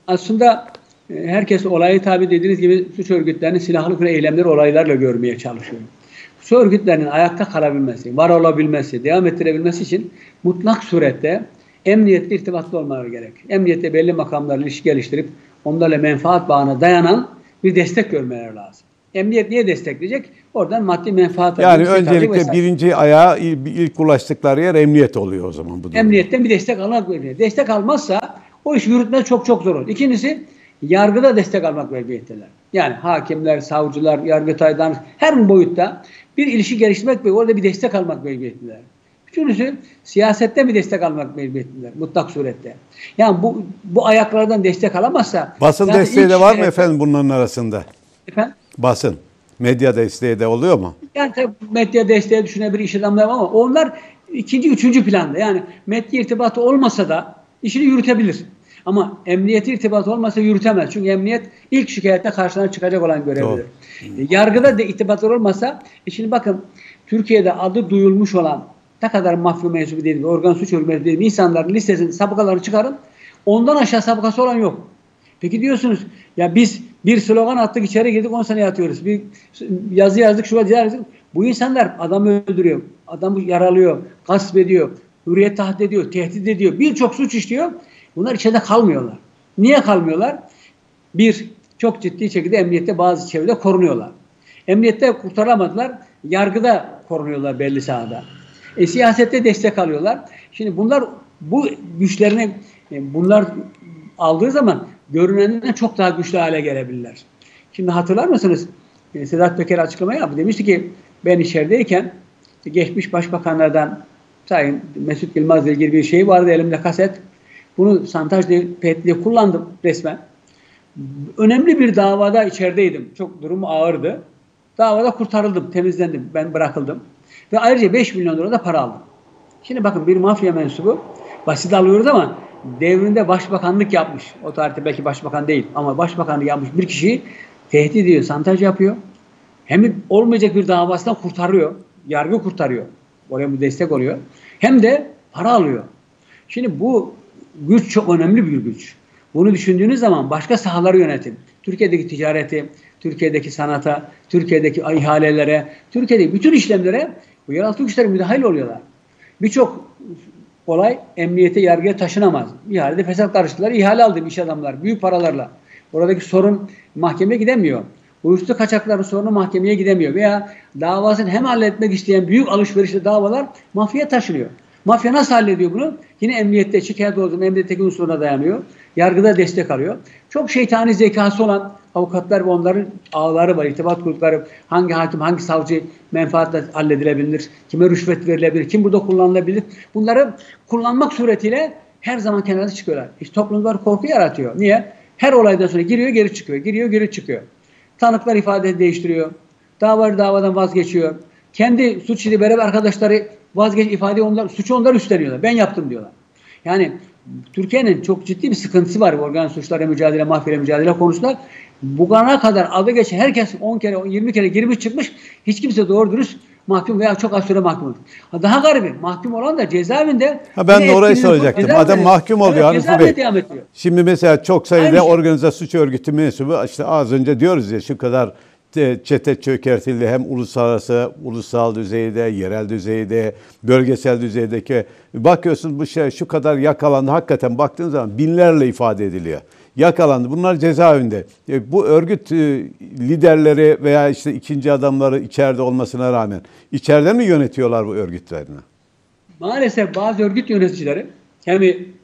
Aslında herkes olayı tabi dediğiniz gibi suç örgütlerinin silahlı eylemleri olaylarla görmeye çalışıyor. Suç örgütlerinin ayakta kalabilmesi, var olabilmesi, devam ettirebilmesi için mutlak surette emniyetle irtibatlı olmaları gerek. Emniyette belli makamlarla ilişki geliştirip onlarla menfaat bağına dayanan bir destek görmeleri lazım. Emniyet niye destekleyecek? Oradan maddi menfaat yani öncelikle birinci ayağa ilk ulaştıkları yer emniyet oluyor o zaman. Bu emniyetten bir destek almak mecburiyeti. Destek almazsa o iş yürütmesi çok zor olur. İkincisi yargıda destek almak mecburiyetteler. Yani hakimler, savcılar, yargıtaydan her boyutta bir ilişki geliştirmek ve orada bir destek almak mecburiyetteler. Üçüncüsü siyasette bir destek almak mecburiyetteler mutlak surette. Yani bu ayaklardan destek alamazsa... Basın desteği de var mı efendim bunların arasında? Efendim? Basın, medya desteği de oluyor mu? Yani tabii medya desteği düşünebilir iş adamları ama onlar ikinci, üçüncü planda. Yani medya irtibatı olmasa da işini yürütebilir. Ama emniyet irtibatı olmasa yürütemez. Çünkü emniyet ilk şikayette karşılarına çıkacak olan görevlidir. Yargıda da irtibatlar olmasa, şimdi bakın Türkiye'de adı duyulmuş olan ne kadar mafya mensubu dediğim, organ suç örgütü dediğim insanların listesini, sabıkalarını çıkarın. Ondan aşağı sabıkası olan yok. Peki diyorsunuz ya biz bir slogan attık içeri girdik 10 sene yatıyoruz. Bir yazı yazdık şurada yazdık. Bu insanlar adamı öldürüyor, adamı yaralıyor, gasp ediyor, hürriyet tahdit ediyor, tehdit ediyor. Birçok suç işliyor. Bunlar içeride kalmıyorlar. Niye kalmıyorlar? Bir, çok ciddi şekilde emniyette bazı çevrede korunuyorlar. Emniyette kurtaramadılar, yargıda korunuyorlar belli sahada. Siyasette destek alıyorlar. Şimdi bunlar bu güçlerini bunlar aldığı zaman görünenden çok daha güçlü hale gelebilirler. Şimdi hatırlar mısınız? Sedat Peker açıklama yaptı. Demişti ki ben içerideyken geçmiş başbakanlardan Sayın Mesut Yılmaz'la ilgili bir şey vardı elimde kaset. Bunu santaj diye kullandım resmen. Önemli bir davada içerideydim. Çok durum ağırdı. Davada kurtarıldım, temizlendim, ben bırakıldım. Ve ayrıca 5 milyon lira da para aldım. Şimdi bakın bir mafya mensubu, basit alıyoruz ama devrinde başbakanlık yapmış. O tarihte belki başbakan değil ama başbakanlık yapmış bir kişiyi tehdit ediyor, santaj yapıyor. Hem olmayacak bir davasından kurtarıyor, yargı kurtarıyor. Oraya bu destek oluyor. Hem de para alıyor. Şimdi bu güç çok önemli bir güç. Bunu düşündüğünüz zaman başka sahaları yönetin. Türkiye'deki ticareti, Türkiye'deki sanata, Türkiye'deki ihalelere, Türkiye'deki bütün işlemlere bu yeraltı güçleri müdahil oluyorlar. Birçok olay emniyete, yargıya taşınamaz. İhalede fesat karıştılar, ihale aldı iş adamlar büyük paralarla. Oradaki sorun mahkemeye gidemiyor. Uyuşturucu kaçakların sorunu mahkemeye gidemiyor. Veya davasını hem halletmek isteyen büyük alışverişli davalar mafyaya taşınıyor. Mafya nasıl hallediyor bunu? Yine emniyette şikayet olduğunda emniyetteki unsuruna dayanıyor. Yargıda destek alıyor. Çok şeytani zekası olan avukatlar ve onların ağları var, irtibat kurdukları hangi hakim, hangi savcı menfaatle halledilebilir, kime rüşvet verilebilir, kim burada kullanılabilir. Bunları kullanmak suretiyle her zaman kenarda çıkıyorlar. İşte toplumlar korku yaratıyor. Niye? Her olaydan sonra giriyor, geri çıkıyor, giriyor, geri çıkıyor. Tanıklar ifade değiştiriyor. Davadan vazgeçiyor. Kendi suç işi beraber arkadaşları suçu onlar üstleniyorlar. Ben yaptım diyorlar. Yani Türkiye'nin çok ciddi bir sıkıntısı var organ suçlarla mücadele, mafyayla mücadele konusunda. Bugüne kadar adı geçen herkes 10 kere, 20 kere girmiş çıkmış. Hiç kimse doğru dürüst mahkum veya çok az süre mahkum. Daha garibi. Mahkum olan da cezaevinde. Ben de orayı soracaktım. Adam mahkum oluyor Hanifi Bey. Şimdi mesela çok sayıda organize suç örgütü mensubu işte az önce diyoruz ya şu kadar çete çökertildi hem uluslararası, ulusal düzeyde, yerel düzeyde, bölgesel düzeydeki bakıyorsunuz bu şey şu kadar yakalandı. Hakikaten baktığınız zaman binlerle ifade ediliyor. Yakalandı. Bunlar cezaevinde. Bu örgüt liderleri veya işte ikinci adamları içeride olmasına rağmen içeride mi yönetiyorlar bu örgütlerini? Maalesef bazı örgüt yöneticileri hem